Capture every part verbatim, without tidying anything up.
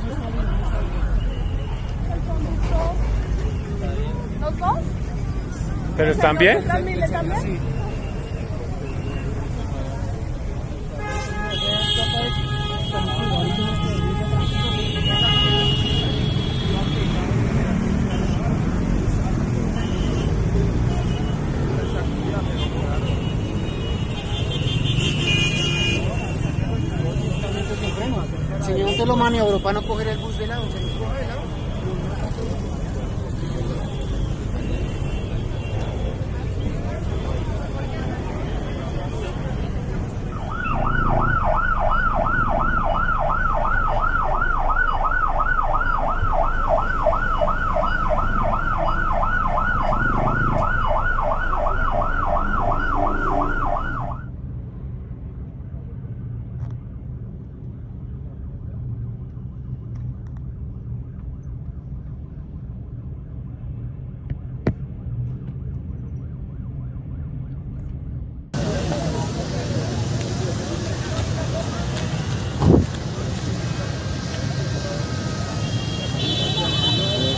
¿Los dos? ¿Pero están bien? ¿También le cambian? Sí. Si yo te lo maniobro para no coger el bus de lado, se nos coge de lado.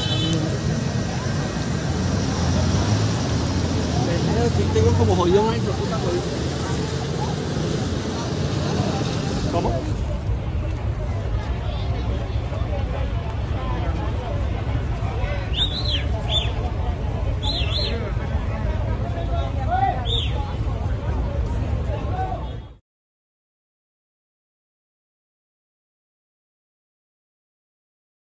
Tengo como jodido ahí.